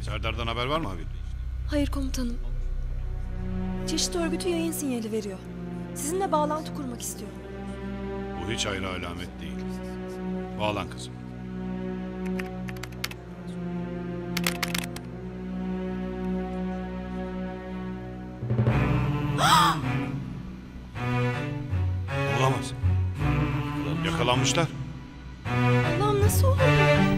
Serdar'dan haber var mı abi? Hayır komutanım. Çeşit örgütü yayın sinyali veriyor. Sizinle bağlantı kurmak istiyor. Bu hiç hayra alamet değil. Bağlan kızım. Olamaz. Yakalanmışlar. Allah'ım nasıl olur bu?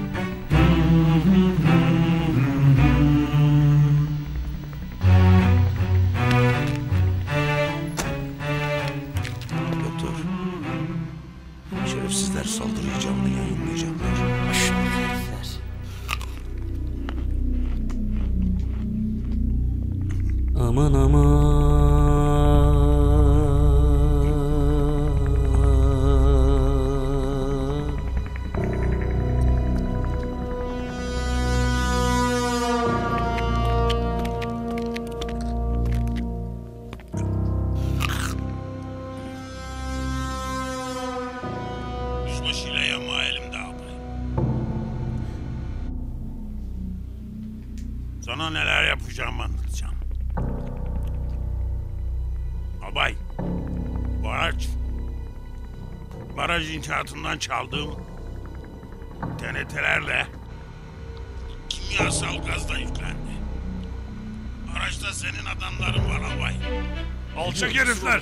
Doktor, şerefsizler saldırıyı canlı yayınlayacaklar. Herifler. Aman aman. Yüzbaşıyla yama elimde albay. Sana neler yapacağımı anlatacağım. Albay, bu araç baraj inşaatından çaldığım TNT'lerle kimyasal gazla yüklendi. Araçta senin adamların var albay. Alçak herifler!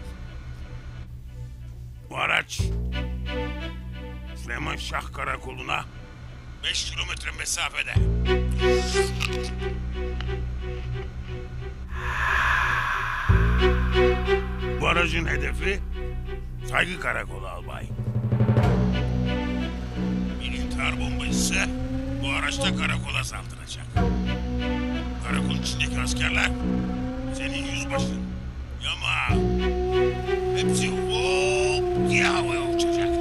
Bu araç Süleyman Şah Karakolu'na 5 kilometre mesafede. Bu aracın hedefi Saygı Karakolu albay. Bir intihar bombacısı bu araçta karakola saldıracak. Karakolun içindeki askerler senin yüzbaşın, yama, hepsi hop diye havaya uçacak.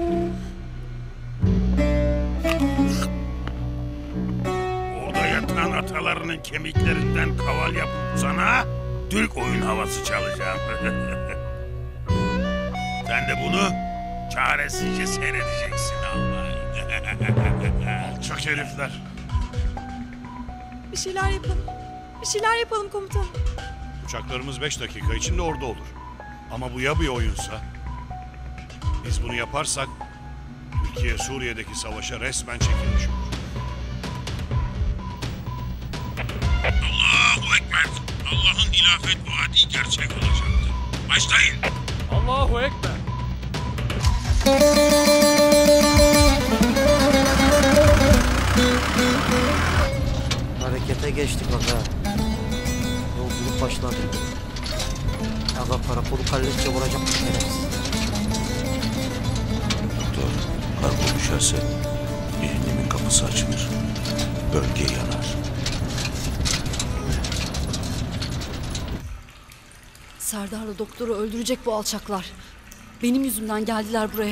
Orada yatan atalarının kemiklerinden kaval yapıp sana Türk oyun havası çalacağım. Sen de bunu çaresizce seyredeceksin albay. Alçak herifler! Bir şeyler yapalım. Bir şeyler yapalım komutanım. Uçaklarımız 5 dakika içinde orada olur. Ama bu ya bir oyunsa? Biz bunu yaparsak Türkiye Suriye'deki savaşa resmen çekilmiş olur. Allahu Ekber. Allah'ın hilafet vaadi gerçek olacaktır. Başlayın. Allahu Ekber. Harekete geçtik aga. Yolculuk başladı. Aga karakolu kalleşçe vuracak bu şerefsiz. Doktor, karakol düşerse cehennemin kapısı açılır. Bölge yanar. Serdar'la doktoru öldürecek bu alçaklar. Benim yüzümden geldiler buraya.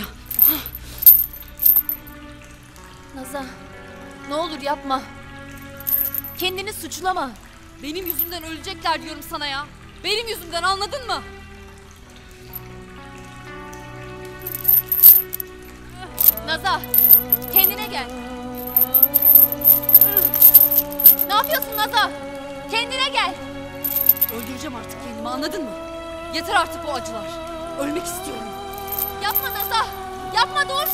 Nazan, ne olur yapma. Kendini suçlama. Benim yüzümden ölecekler diyorum sana ya. Benim yüzümden, anladın mı? Nazan, kendine gel. Ne yapıyorsun Nazan? Kendine gel. Öldüreceğim artık kendimi, anladın mı? Yeter artık bu acılar. Ölmek istiyorum. Yapma Nazan. Yapma, dur.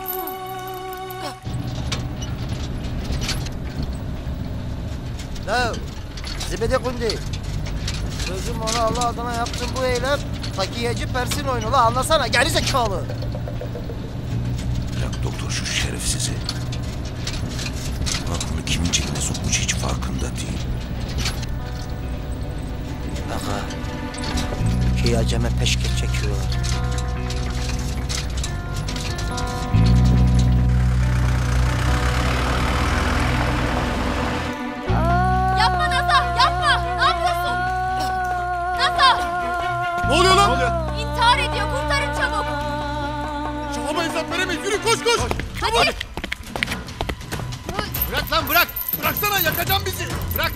La zibede kundi. Sözüm ona Allah adına yaptın bu eylem. Takiyeci Persin oyunu la, anlasana geri zekalı. Bırak doktor şu şerefsizi. Aklını kimin cebine sokmuş hiç farkında değil. Aga iki aceme peşkeş çekiyorlar. Yapma Nazan, yapma. Ne yapıyorsun? Nazan, Ne oluyor lan? intihar ediyor. Kurtarın çabuk. Şahaba hesap veremeyiz. Yürü koş koş. Hadi. Bırak lan bırak. Bıraksana, yakacaksın bizi. Bırak.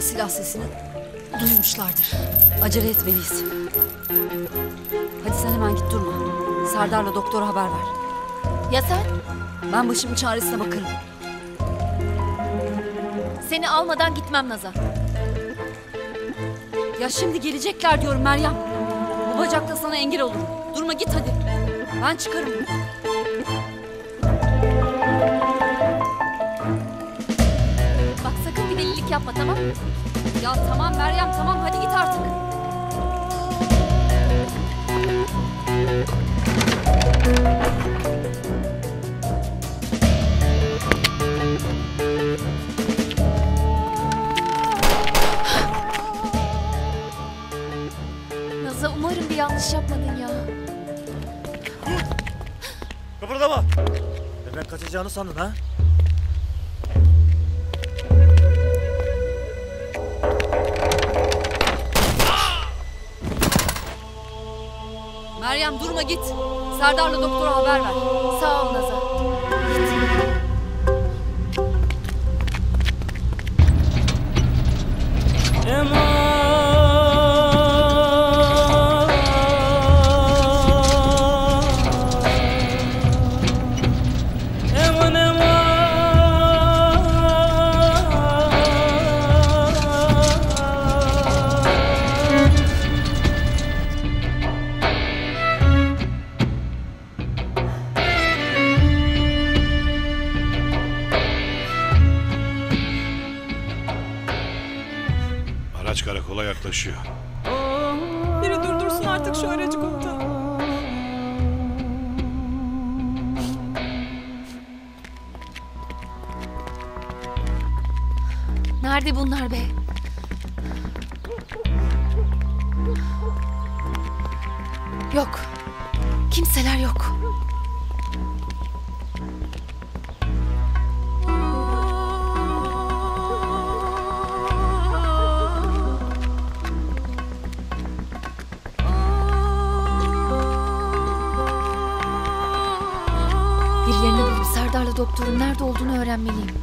Ama silah sesini duymuşlardır. Acele etmeliyiz. Hadi sen hemen git durma. Serdar'la doktora haber ver. Ya sen? Ben başımın çaresine bakarım. Seni almadan gitmem Naz'a. Ya şimdi gelecekler diyorum Meryem. Bu bacakta sana engel olurum. Durma git hadi. Ben çıkarım buradan. Bak sakın bir delilik yapma, tamam mı? Ya tamam Meryem tamam hadi git artık. Naz'a umarım bir yanlış yapmadın ya. Kıpırdama. Ben kaçacağını sandın ha? Meryem durma git. Serdar'la doktora haber ver. Sağ ol Naz'a. Araç karakola yaklaşıyor. Biri durdursun artık şu aracı komutan. Nerede bunlar be? Yok. Kimseler yok. Birilerini bulup Serdar'la doktorun nerede olduğunu öğrenmeliyim.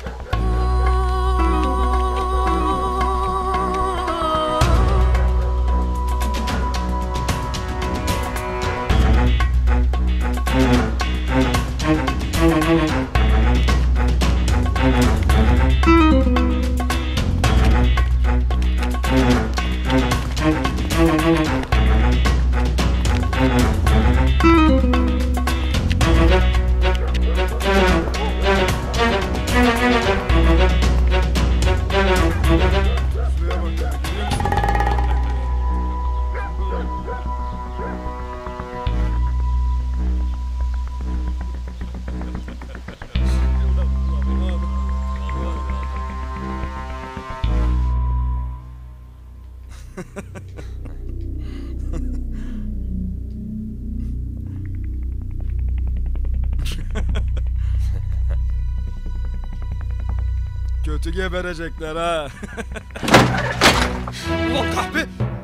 Kötü geberecekler ha. Ulan kahpe.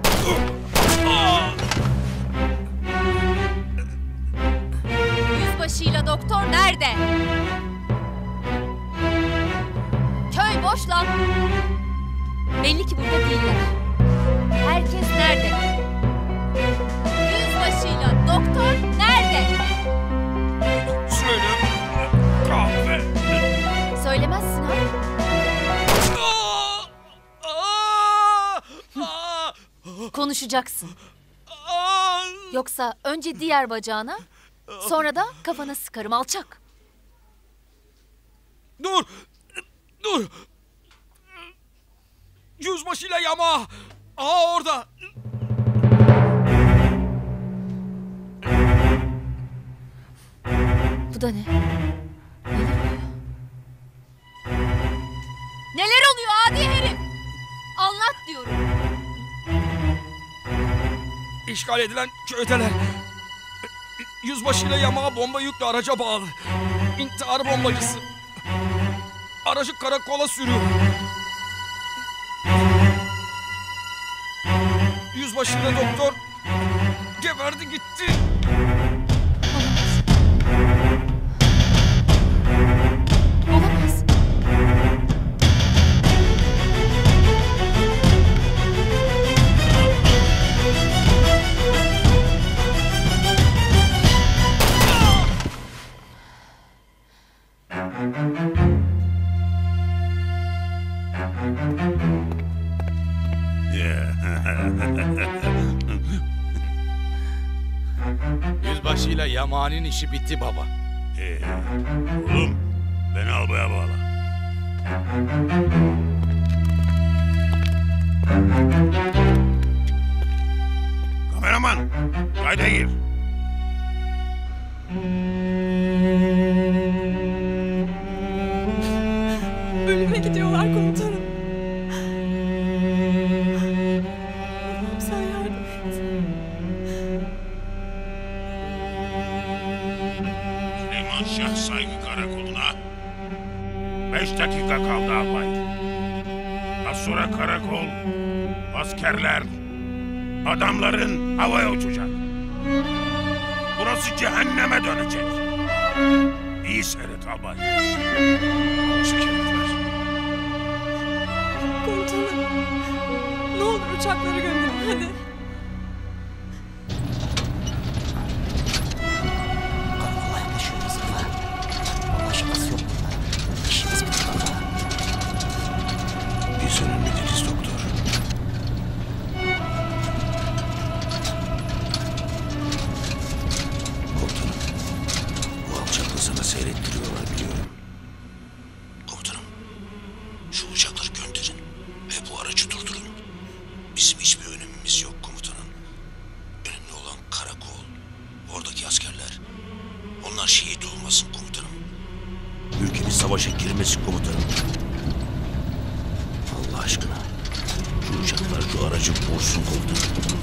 Yüzbaşıyla doktor nerede? Köy boş lan. Belli ki burada değiller. Herkes nerede? Yüzbaşıyla doktor nerede? Söyle. Kahve. Söylemezsin ha? Konuşacaksın. Yoksa önce diğer bacağına, sonra da kafana sıkarım alçak. Dur. Dur. Yüzbaşıyla yama. Aa orada. Bu da ne? Neler oluyor adi herif? Anlat diyorum. İşgal edilen köydeler. Yüzbaşıyla yamağa bomba yüklü araca bağlı. İntihar bombacısı. Aracı karakola sürüyor. Yüzbaşıyla doktor geberdi gitti. Olamaz. Dolayısıyla Yaman'ın işi bitti baba. Oğlum beni albaya bağla. Kameraman kayda gir. Ölüme gidiyorlar komutanım. Allah'ım sen yardım et. Süleyman Şah Saygı Karakolu'na 5 dakika kaldı albay. Az sonra karakol, askerler, adamların havaya uçacak. Burası cehenneme dönecek. İyi seyret albay. Komutanım. Ne olur uçakları gönderin hadi. Karakola yaklaşıyoruz Rıza. Allah şakası yok burada. İşimiz bitti burada. Biz önünde değiliz doktor. Komutanım, bu alçaklığı sana seyrettiriyorlar biliyorum. Komutanım, şu uçakları gönderin ve bu aracı durdurun. Bizim hiçbir önümümüz yok komutanım. Önemli olan karakol, oradaki askerler. Onlar şehit olmasın komutanım. Ülkemiz savaşa girmesin komutanım. Allah aşkına, şu uçaklar şu aracı vursun komutanım.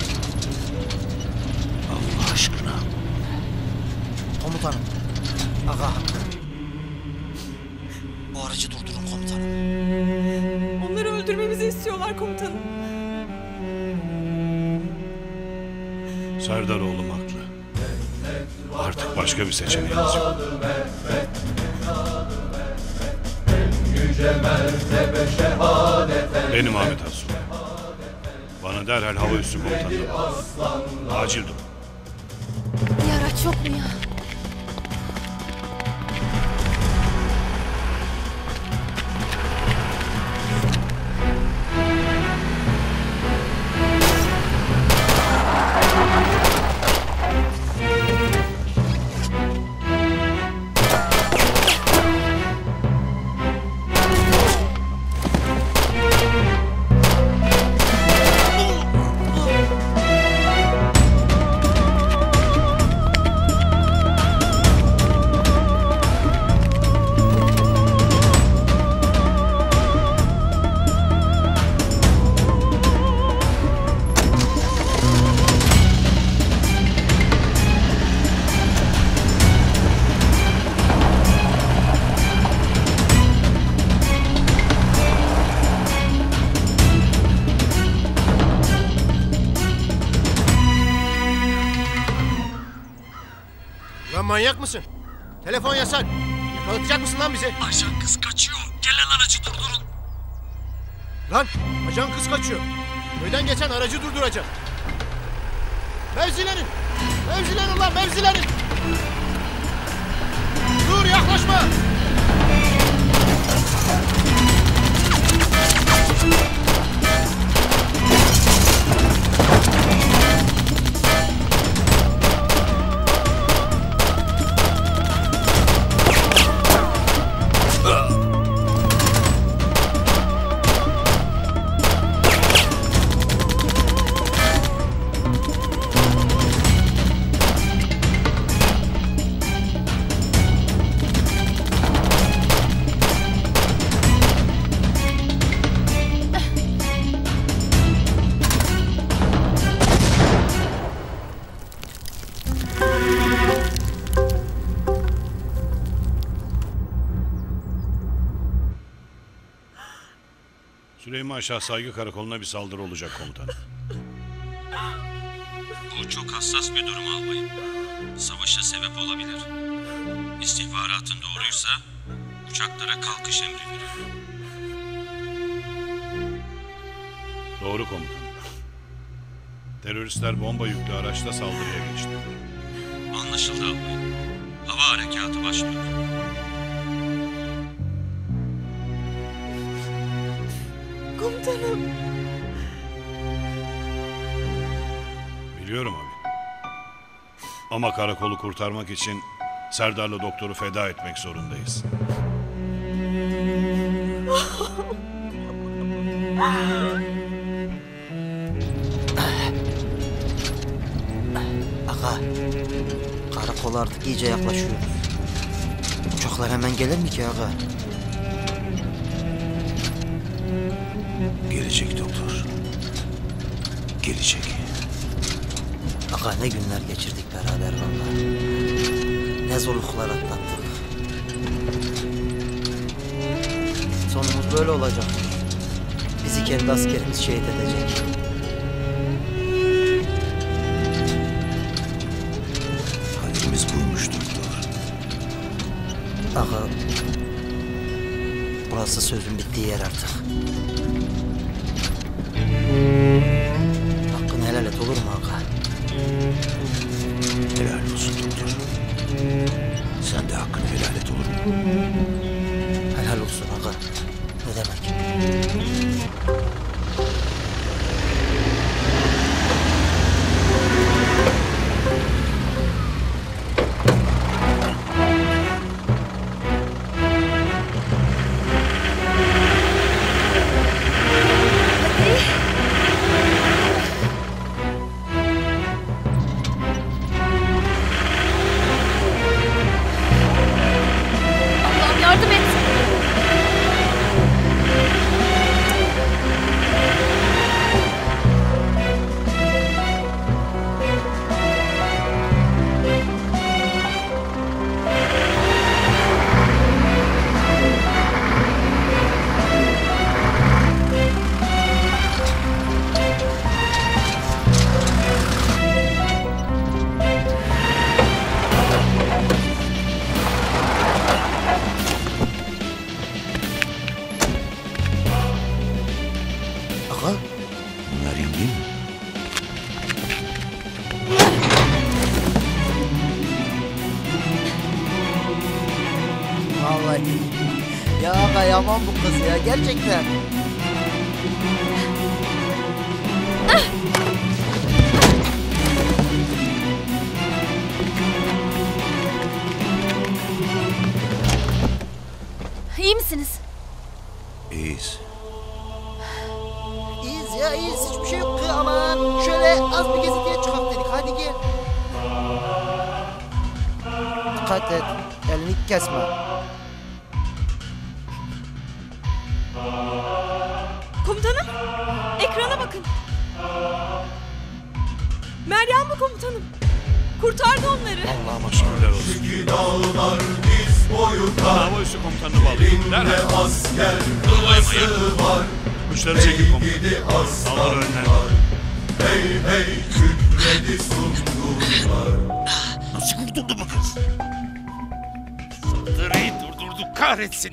Allah aşkına. Komutanım. Aga haklı. Bu aracı durdurun komutanım. Onları öldürmemizi istiyorlar komutanım. Serdar oğlum haklı. Artık başka bir seçeneğimiz yok. Benim Ahmet Asu. Bana derhal hava üssü komutanı. Acil durum. Bir araç yok mu ya? Lan manyak mısın? Telefon yasak. Yakalatacak mısın lan bizi? Ajan kız kaçıyor. Gelen aracı durdurun. Lan ajan kız kaçıyor. Köyden geçen aracı durduracak. Mevzilenin! Mevzilenin lan mevzilenin! Dur yaklaşma! Süleyman Şah Saygı Karakolu'na bir saldırı olacak komutanım. Bu çok hassas bir durum albayım. Savaşa sebep olabilir. İstihbaratın doğruysa uçaklara kalkış emri veriyor. Doğru komutanım. Teröristler bomba yüklü araçla saldırıya geçti. Anlaşıldı albayım. Hava harekatı başlıyor. Komutanım. Biliyorum abi. Ama karakolu kurtarmak için Serdar'la doktoru feda etmek zorundayız. Aga, karakola artık iyice yaklaşıyoruz. Uçaklar hemen gelir mi ki aga? Gelecek doktor. Gelecek. Aga ne günler geçirdik beraber vallahi. Ne zorluklar atlattık. Sonumuz böyle olacak. Bizi kendi askerimiz şehit edecek. Halimiz buymuş doktor. Aga, burası sözün bittiği yer artık. Hakkını helal et olur mu aga? Helal olsun doktor. Sen de hakkını helal et olur mu? Helal olsun aga. Ne demek? Allah'ım yardım et. Aga, Bu Meryem değil mi? vallahi. Ya aga yaman bu kız ya gerçekten. İyi misiniz? İyiyiz. İyiyiz ya iyiyiz hiçbir şey yok ki aman. Şöyle az bir gezintiye çıkalım dedik hadi gel. Dikkat et elini kesme. Komutanım, ekrana bakın. Meryem bu komutanım. Kurtardı onları. Allah'ıma şükürler olsun. Hava üssü komutanını bağlayın. Derhal. Durmayın. Uçları çekin komutanım. Sağlar önler. Nasıl kurtuldu bu kız? Saldırıyı durdurduk kahretsin.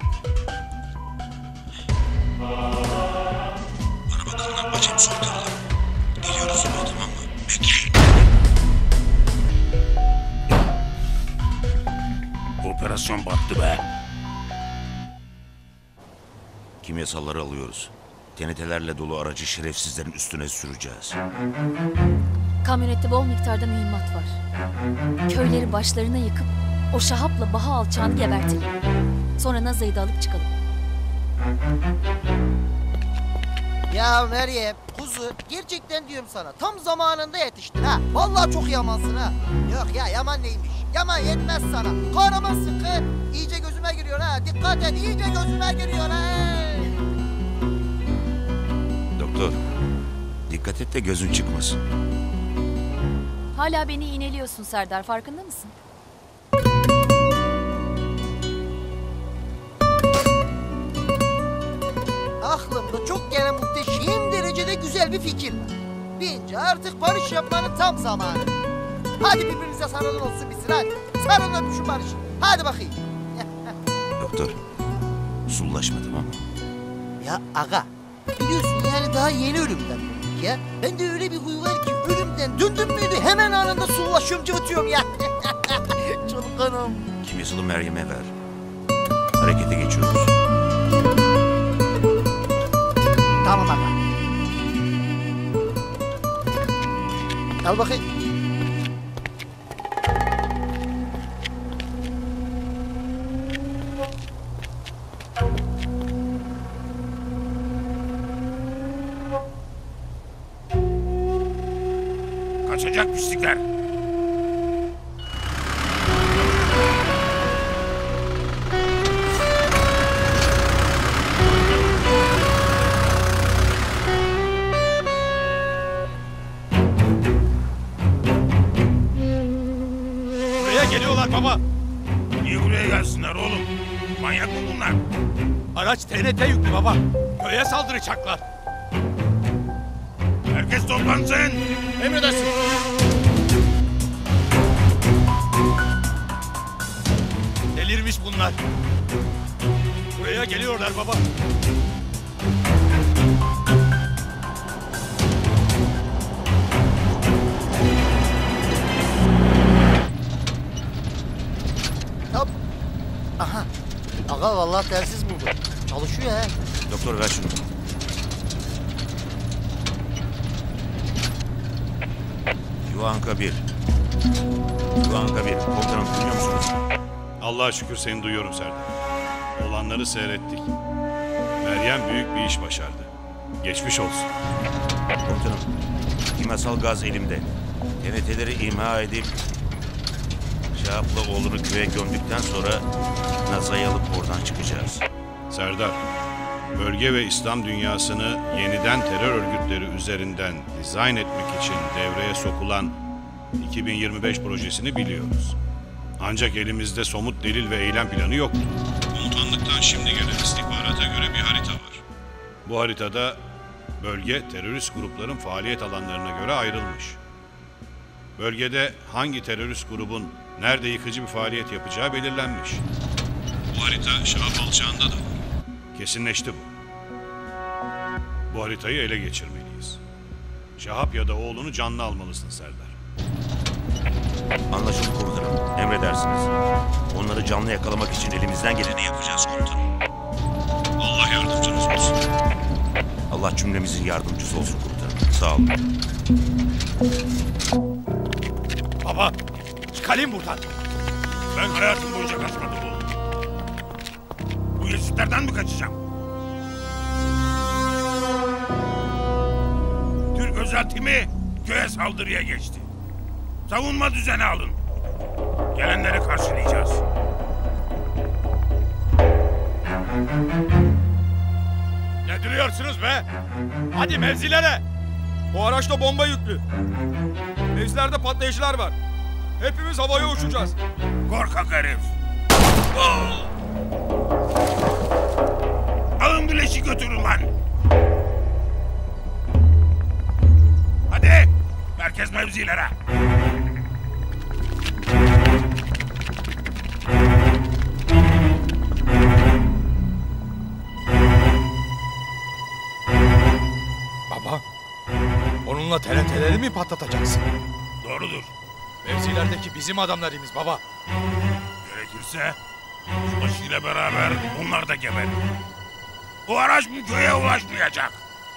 Bana bakın lan bacım soytarılar. Geliyoruz yine tamam mı? Bekleyin. Operasyon battı be. Kimyasalları alıyoruz. TNT'lerle dolu aracı şerefsizlerin üstüne süreceğiz. Kamyonette bol miktarda mühimmat var. Köyleri başlarına yıkıp o Şahap'la Baha alçağını gebertelim. Sonra Naza'yı da alıp çıkalım. Ya Meryem kuzu gerçekten diyorum sana tam zamanında yetiştin ha. Vallahi çok yamansın ha. Yok ya yaman neymiş? Yaman yetmez sana. Kahraman sıkı iyice gözüme giriyor ha. Dikkat et iyice gözüme giriyor ha. Doktor, dikkat et de gözün çıkmasın. Hala beni iğneliyorsun Serdar, farkında mısın? Aklımda çok gene muhteşem derecede güzel bir fikir var. Bence artık barış yapmanın tam zamanı. Hadi birbirinize sarılın olsun bitsin hadi. Sarılın öpüşün barış. Hadi bakayım. Doktor, sullaşma tamam mı? Ya aga biliyorsun yani daha yeni ölümden döndük ya. Ben de öyle bir huy var ki ölümden döndüm müydü hemen anında sullaşıyorum cıvıtıyorum ya. Çılgınım. Kimyasalı Meryem'e ver. Harekete geçiyoruz. Tamam aga. Al bakayım. Kaçacak pislikler. Buraya geliyorlar baba. Niye buraya gelsinler oğlum? Manyak mı bunlar? Araç TNT yüklü baba. Köye saldıracaklar. Herkes toplansın. Emredersin. Delirmiş bunlar. Buraya geliyorlar baba. Hop. Aha. Aga vallahi telsiz buldum. Çalışıyor he. Doktor ver şunu. Yuvanka 1. Yuvanka 1. Komutanım duyuyor musunuz? Allah'a şükür seni duyuyorum Serdar. Olanları seyrettik. Meryem büyük bir iş başardı. Geçmiş olsun. Komutanım, kimyasal gaz elimde. TNT'leri imha edip Şahap'la oğlunu köye gömdükten sonra Naza'yı alıp oradan çıkacağız. Serdar, bölge ve İslam dünyasını yeniden terör örgütleri üzerinden dizayn etmek için devreye sokulan 2025 projesini biliyoruz. Ancak elimizde somut delil ve eylem planı yok. Komutanlıktan şimdi gelen istihbarata göre bir harita var. Bu haritada bölge terörist grupların faaliyet alanlarına göre ayrılmış. Bölgede hangi terörist grubun nerede yıkıcı bir faaliyet yapacağı belirlenmiş. Bu harita Şahap Alçağı'nda da var. Kesinleşti bu. Bu haritayı ele geçirmeliyiz. Şahap ya da oğlunu canlı almalısın Serdar. Anlaşıldı komutanım. Emredersiniz. Onları canlı yakalamak için elimizden geleni yapacağız komutanım. Allah yardımcınız olsun. Allah cümlemizin yardımcısı olsun komutanım. Sağ olun. Baba, çıkalım buradan. Ben hayatım boyunca kaçmadım oğlum. Bu Yezidlerden mi kaçacağım? Türk özel timi köye saldırıya geçti. Savunma düzeni alın. Gelenleri karşılayacağız. Ne duruyorsunuz be? Hadi mevzilere. Bu araçta bomba yüklü. Mevzilerde patlayıcılar var. Hepimiz havaya uçacağız. Korkak herif. Alın bileşi götürün lan. Hadi. Merkez mevzilere. Baba, onunla TNT'leri mi patlatacaksın? Doğrudur. Mevzilerdeki bizim adamlarımız baba. Gerekirse başıyla beraber onlar da geberir. Bu araç bu köye ulaşmayacak.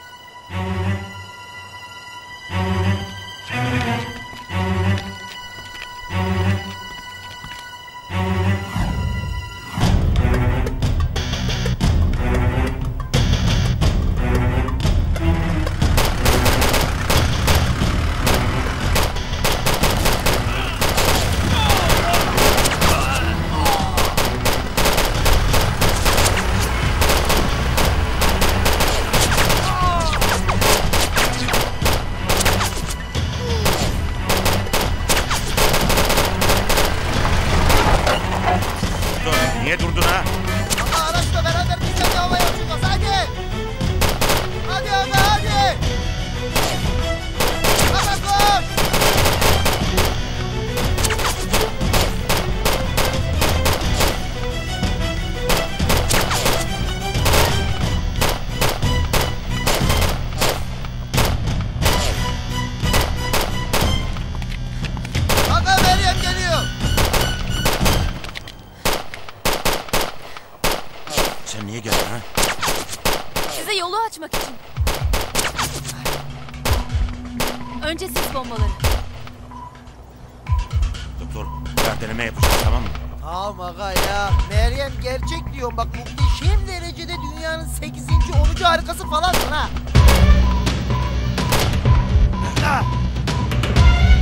Niye durdun ha? Ama araçla beraber dikkatli havaya uçacağız. Hadi. Hadi abi hadi. Hadi koş. Aga Meryem geliyor. Sen niye geldin ha? Size yolu açmak için. Önce sis bombaları. Doktor, deneme yapacağız tamam mı? Tamam aga ya. Meryem gerçek diyorum bak, muhteşem derecede dünyanın 8. 10. harikası falansın ha.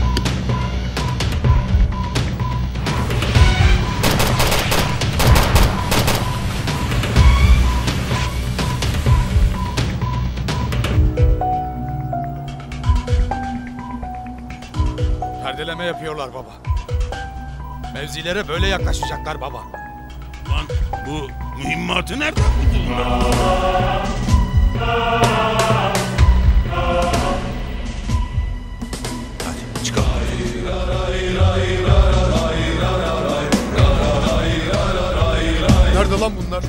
Düzenleme yapıyorlar baba. Mevzilere böyle yaklaşacaklar baba. Lan bu mühimmatı nereden buldular? Hadi çıkalım. Nerede lan bunlar?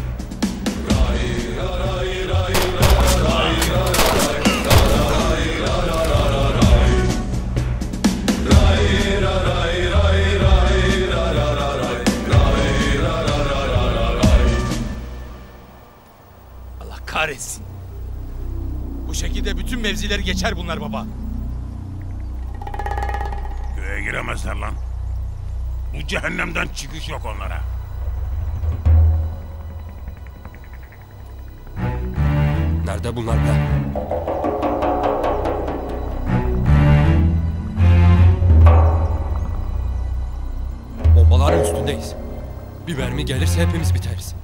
Allah kahretsin. Bu şekilde bütün mevzileri geçer bunlar baba. Köye giremezler lan. Bu cehennemden çıkış yok onlara. Nerede bunlar be? Bombaların üstündeyiz. Bir mermi gelirse hepimiz biteriz.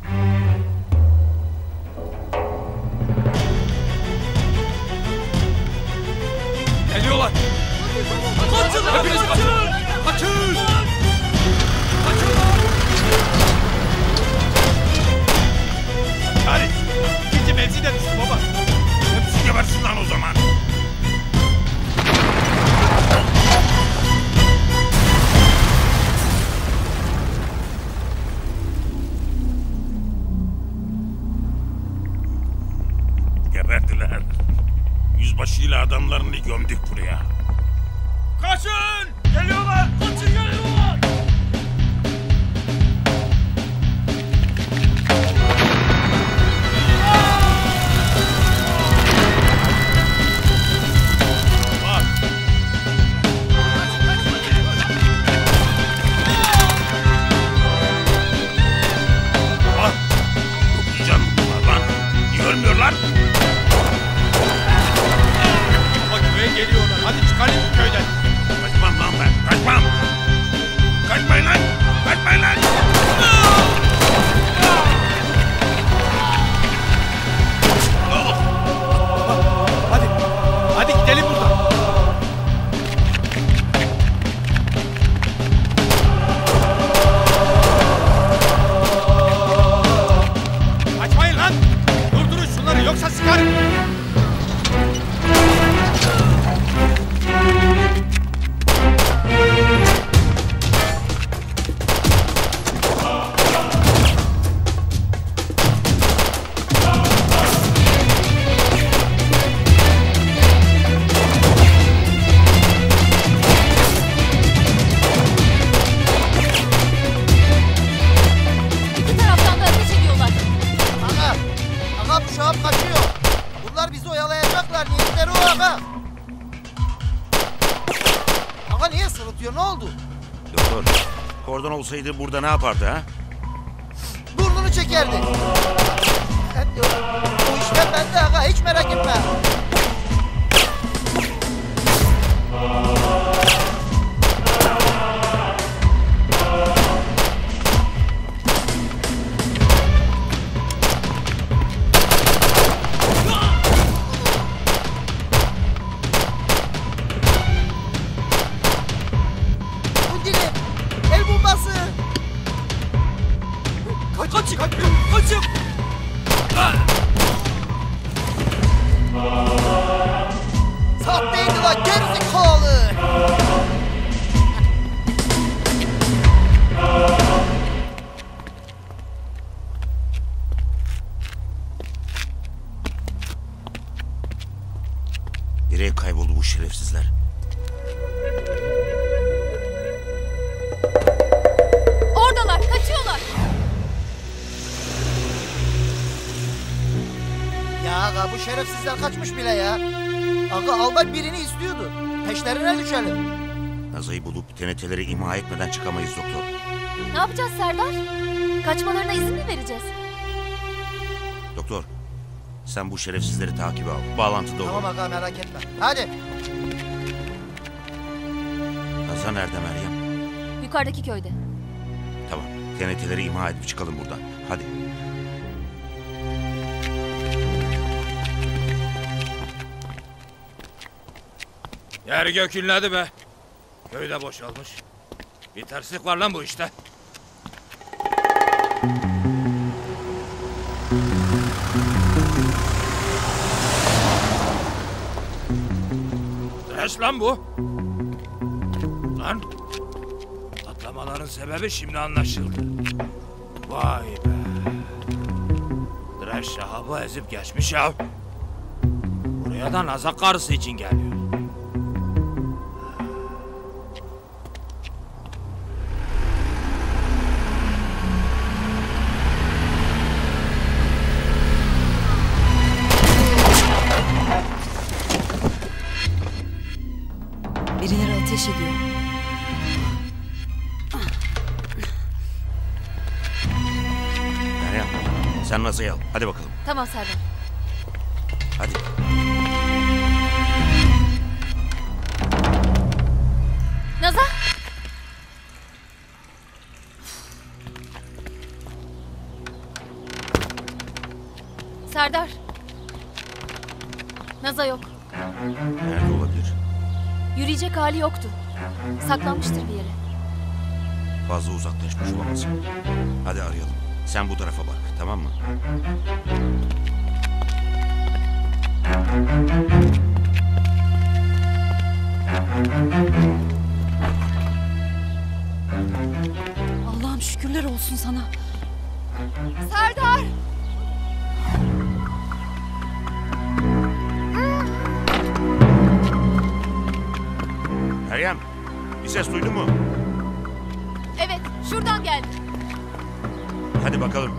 Geliyorlar. Kaçın! Hepiniz kaçın! Kaçın! Halit! İkinci mevzi de düştü baba. Hepsi gebersin lan o zaman. Geberdiler. Yüzbaşıyla adamlarını gömdük buraya. Kaçın! Geliyorlar! Kaçın geliyorlar! Bak! Çok can bunlar lan. Niye ölmüyorlar? Bak köye geliyorlar. Hadi çıkalım bu köyden. Kaçmam lan ben. Kaçmam. Kaçmayın lan. Kaçmayın lan. Hadi. Hadi gidelim buradan. Kaçmayın lan. Durdurun şunları yoksa sıkarım. İki taraftan da ateş ediyorlar. Aga. Aga bu şahap kaçıyor. Bunlar bizi oyalayacaklar. Niyetleri o aga. Aga niye sırıtıyor? Ne oldu? Doktor, kordon olsaydı burada ne yapardı ha? Burnunu çekerdi. Bu işler bende aga. Hiç merak etme. Kundilim. El bombası. Kaçın. Sahteydi lan gerizekalı. Nereye kayboldu bu şerefsizler? Oradalar, kaçıyorlar. Ya aga bu şerefsizler kaçmış bile ya. Aga albay birini istiyordu. Peşlerine düşelim. Nazayı bulup TNT'leri imha etmeden çıkamayız doktor. Ne yapacağız Serdar? Kaçmalarına izin mi vereceğiz? Doktor, sen bu şerefsizleri takibe al. Bağlantıda ol. Tamam aga merak etme. Hadi. Naza nerede Meryem? Yukarıdaki köyde. Tamam. TNT'leri imha edip çıkalım buradan. Hadi. Yer gök inledi be. Köy de boşalmış. Bir terslik var lan bu işte. Direş lan bu. Lan. Atlamaların sebebi şimdi anlaşıldı. Vay be. Direş Şahab'ı ezip geçmiş ya. Buraya da Nazak karısı için geliyor. Birileri ateş ediyor. Meryem, sen Naz'ı al. Hadi bakalım. Tamam Serdar. Hadi. Naza! Serdar. Naza yok. Nerede olabilir? Yürüyecek hali yoktu. Saklanmıştır bir yere. Fazla uzaklaşmış olamaz. Hadi arayalım. Sen bu tarafa bak, tamam mı? Allah'ım şükürler olsun sana. Serdar! Meryem, bir ses duydun mu? Evet, şuradan geldi. Hadi bakalım.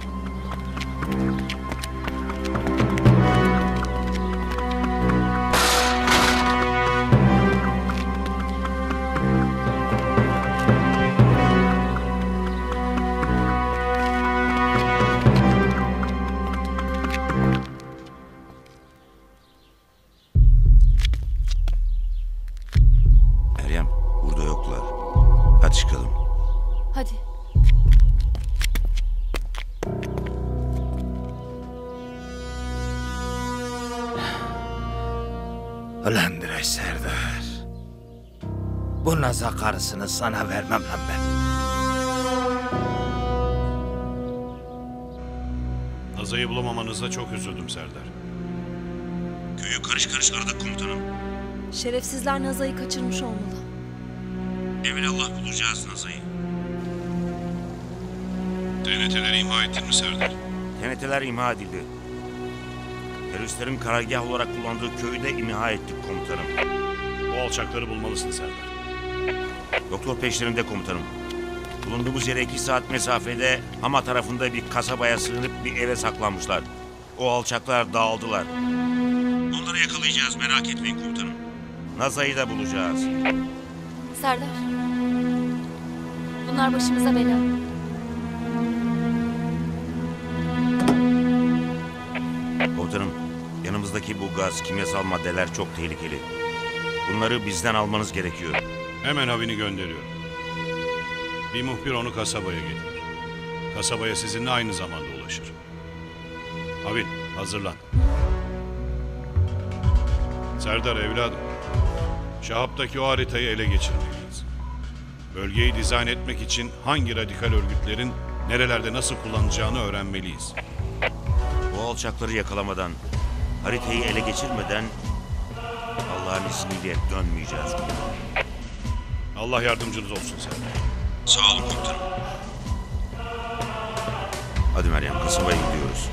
Meryem, burada yoklar. Hadi çıkalım. Hadi. Ulan Direş Serdar. Bu Nazak karısını sana vermem lan ben. Naza'yı bulamamanıza çok üzüldüm Serdar. Köyü karış karış aradık komutanım. Şerefsizler Naza'yı kaçırmış olmalı. Evelallah bulacağız Naza'yı. TNT'leri imha ettin mi Serdar? TNT'ler imha edildi. Teröristlerin karargah olarak kullandığı köyü de imha ettik komutanım. Bu alçakları bulmalısın Serdar. Doktor peşlerinde komutanım. Bulunduğumuz yere 2 saat mesafede Hama tarafında bir kasabaya sığınıp bir eve saklanmışlar. O alçaklar dağıldılar. Onları yakalayacağız, merak etmeyin komutanım. Naza'yı da bulacağız. Serdar. Bunlar başımıza bela. Komutanım, yanımızdaki bu gaz, kimyasal maddeler çok tehlikeli. Bunları bizden almanız gerekiyor. Hemen Havin'i gönderiyorum. Bir muhbir onu kasabaya getirir. Kasabaya sizinle aynı zamanda ulaşır. Havin, hazırlan. Serdar evladım, Şahap'taki o haritayı ele geçirmeliyiz. Bölgeyi dizayn etmek için hangi radikal örgütlerin nerelerde nasıl kullanacağını öğrenmeliyiz. Bu alçakları yakalamadan, haritayı ele geçirmeden Allah'ın izniyle dönmeyeceğiz. Allah yardımcınız olsun Serdar. Sağ olun komutanım. Hadi Meryem, kasabaya gidiyoruz.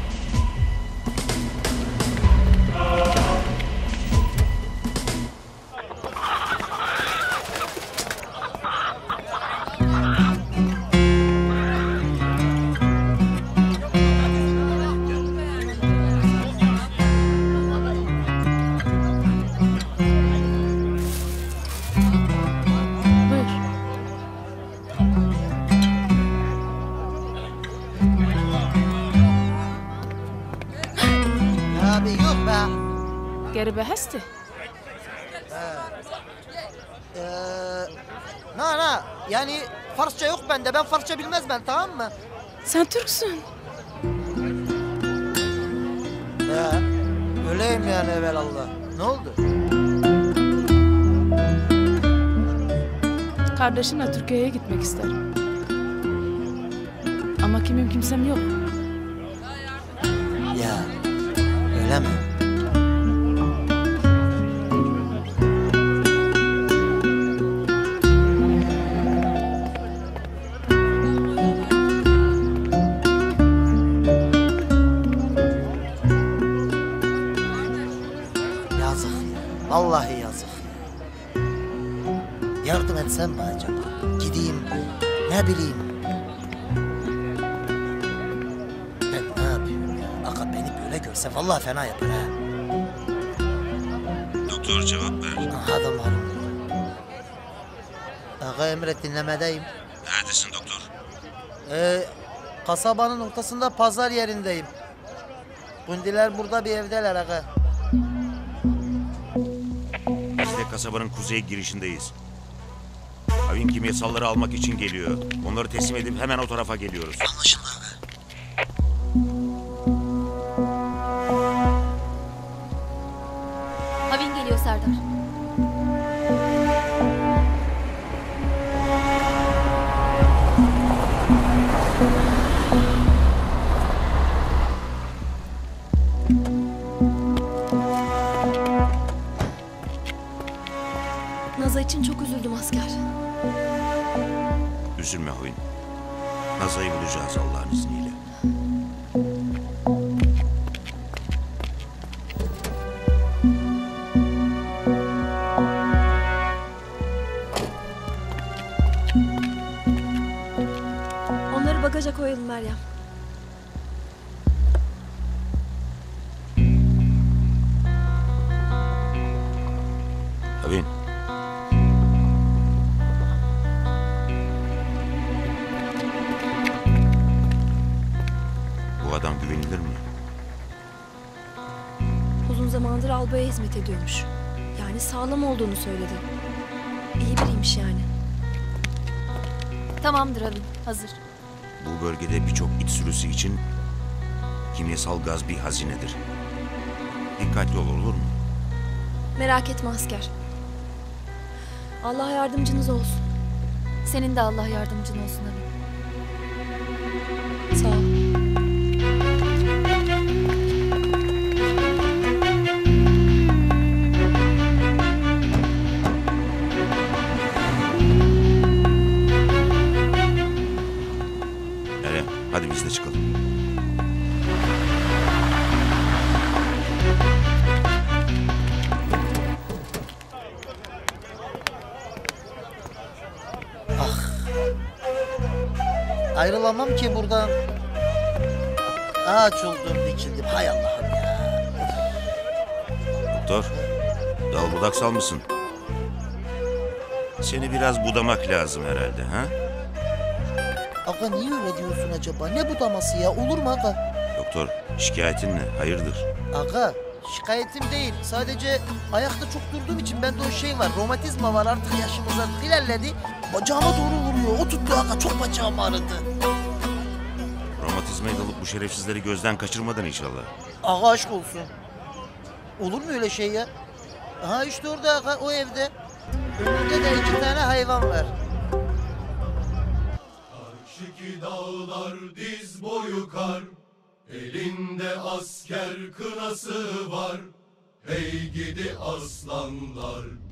Ya be yok be. Garibe hasti. Na yani Farsça yok bende. Ben Farsça bilmez ben, tamam mı? Sen Türksün. Öyleyim yani evelallah. Ne oldu? Kardeşimle Türkiye'ye gitmek isterim. Ama kimim kimsem yok. Ya öyle mi? Yazık ya. Vallahi yazık ya. Yardım etsem mi acaba? Gideyim, ne bileyim. Ben ne yapıyorum ya? Aga beni böyle görse vallahi fena yapar ha. Doktor cevap ver. Hadi malum. Aga emret, dinlemedeyim. Neredesin doktor? Kasabanın ortasında pazar yerindeyim. Bundiler burada bir evdeler aga. Biz de kasabanın kuzey girişindeyiz. Havin kimyasalları almak için geliyor. Onları teslim edip hemen o tarafa geliyoruz. Anlaşıldı aga. Havin geliyor Serdar. Naza için çok üzüldüm asker. Üzülme Havin. Naza'yı bulacağız Allah'ın izniyle. Onları bagaja koyalım Meryem. Havin. Bu adam güvenilir mi? Uzun zamandır albaya hizmet ediyormuş. Yani sağlam olduğunu söyledi. İyi biriymiş yani. Tamamdır Havin, hazır. Bu bölgede birçok iç sürüsü için kimyasal gaz bir hazinedir. Dikkatli ol, olur mu? Merak etme asker. Allah yardımcınız olsun. Senin de Allah yardımcın olsun Havin. Sağ ol. Nereye? Hadi biz de çıkalım. Ayrılamam ki buradan. Ağaç oldum, dikildim. Hay Allah'ım ya. Doktor, dal budak salmışsın. Seni biraz budamak lazım herhalde, ha? Aga niye öyle diyorsun acaba? Ne budaması ya? Olur mu aga? Doktor, şikayetin ne? Hayırdır? Aga şikayetim değil. Sadece ayakta çok durduğum için bende o şey var. Romatizma var, artık yaşımız artık ilerledi. Bacağıma doğru vuruyor. O tuttu aga, çok bacağım ağrıdı. Romatizmayı dalıp bu şerefsizleri gözden kaçırmadan inşallah. Aga aşk olsun. Olur mu öyle şey ya? Aha işte orada aga, o evde. Önünde de 2 tane hayvan var. Karşıki dağlar diz boyu kar, elinde asker kınası var. Hey gidi aslanlar,